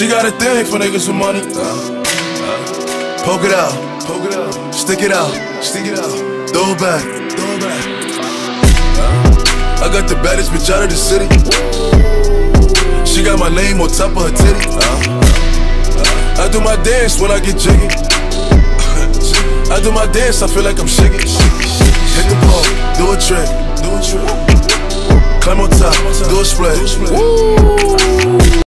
She got a thing for niggas with money. Poke it out, stick it out, throw it back. I got the baddest bitch out of the city. She got my name on top of her titty. I do my dance when I get jiggy. I do my dance, I feel like I'm shiggy. Hit the pole, do a trick. Climb on top, do a split.